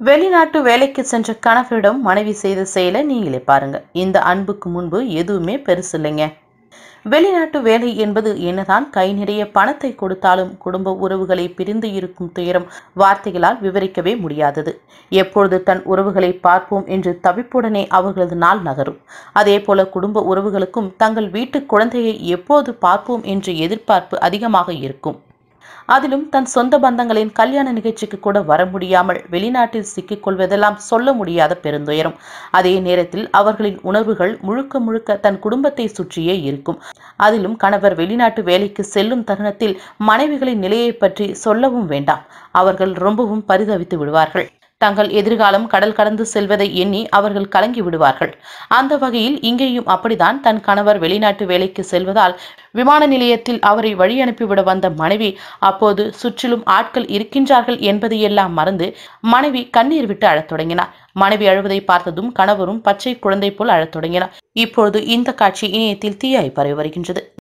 வெளிநாட்டு வேலைக்கு சென்ற கணவரிடம் மனைவி செய்த செயலை நீங்களே பாருங்க. இந்த அன்புக்கு முன்பு எதுவுமே பெருசு இல்லைங்க. வெளிநாட்டு வேலை என்பது என்னதான் கை நிறைய பணத்தை கொடுத்தாலும் குடும்ப உறவுகளை பிரிந்து இருக்கும் துயரம் வார்த்தைகளால் விவரிக்கவே முடியாதது. எப்பொழுது தன் உறவுகளை பார்ப்போம் என்று தவிப்புடனே அவர்களது நாள் நகரும். அதே போல குடும்ப உறவுகளுக்கும் தங்கள் வீட்டு குழந்தையை எப்போது பார்ப்போம் என்ற எதிர்பார்ப்பு அதிகமாக இருக்கும். அதிலும் தன் சொந்த பந்தங்களின் கல்யாண நிகழ்ச்சிக்கு கூட வர முடியாமல் வெளிநாட்டில் சிக்கிக் கொள்வதெல்லாம் சொல்ல முடியாத பெருந்துயரம். அதே நேரத்தில் அவர்களின் உணர்வுகள் முழுக்க முழுக்க தன் குடும்பத்தை சுற்றியே இருக்கும். அதிலும் கணவர் வெளிநாட்டு வேலைக்கு செல்லும் தருணத்தில் மனைவிகளின் நிலையை பற்றி சொல்லவும் வேண்டாம். அவர்கள் ரொம்பவும் பரிதவித்து விடுவார்கள். தங்கள் எதிர்காலம் கடல் கடந்து செல்வதை எண்ணி அவர்கள் கலங்கி விடுவார்கள். அந்த வகையில் இங்கேயும் அப்படித்தான். தன் கணவர் வெளிநாட்டு வேலைக்கு செல்வதால் விமான நிலையத்தில் அவரை வழி அனுப்பிவிட வந்த மனைவி அப்போது சுற்றிலும் ஆட்கள் இருக்கின்றார்கள் என்பதையெல்லாம் மறந்து மனைவி கண்ணீர் விட்டு அழத் தொடங்கினார். மனைவி அழுவதை பார்த்ததும் கணவரும் பச்சை குழந்தை போல் அழத் தொடங்கினார். இப்பொழுது இந்த காட்சி இணையத்தில் தீயாய் பரவி வருகின்றது.